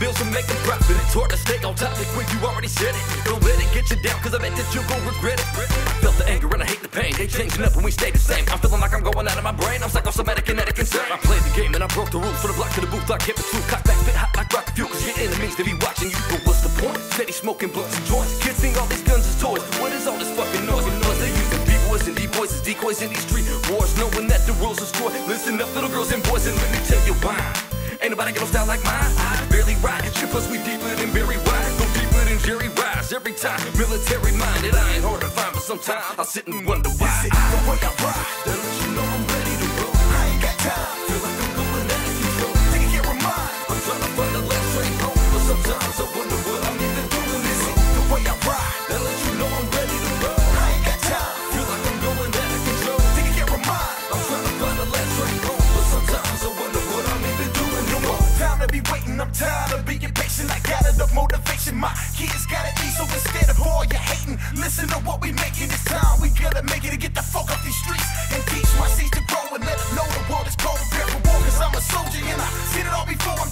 bills and make a profit. It's hard to stay on topic when you already said it. Don't let it get you down, cause I bet that you gon' regret it. I felt the anger and I hate the pain. They changing up when we stay the same. I'm feeling like I'm going out of my brain. I'm psychosomatic, kinetic, insane. I played the game and I broke the rules. From the block to the booth, I kept it true. Cock back, spit hot like rocket fuel. Cause your enemies, they be watching you. But what's the point? Steady smoking blunts and joints. Kids think all these guns is toys. What is all this fucking noise? They using B-boys and D-boys as decoys in these street wars, knowing that the rules destroy. Listen up, little girls and boys, and let me tell you why. Ain't nobody got no style like mine. I barely ride. Plus we deeper than Barry White. Go deeper than Jerry Rice. Every time, military minded. I ain't hard to find, but sometimes I sit and wonder why. Is it the way I ride that let you know I'm ready to roll? I ain't got time. Feel like I'm going out of control. Taking care of mine. I'm trying to find the last train home, but sometimes I wonder what I'm even doing. Is it the way I ride that let you know I'm ready to roll? I ain't got time. Feel like I'm going out of control. Taking care of mine. I'm trying to find the last train home, but sometimes I wonder what I'm even doing. No more time to be waiting. I'm tired of being patient. I got enough motivation. My kids gotta eat, so instead of all you hating, listen to what we making. This time we gotta make it to get the fuck off these streets and teach my seeds to grow and let them know the world is cold. Prepare for war, cause I'm a soldier and I seen it all before. I'm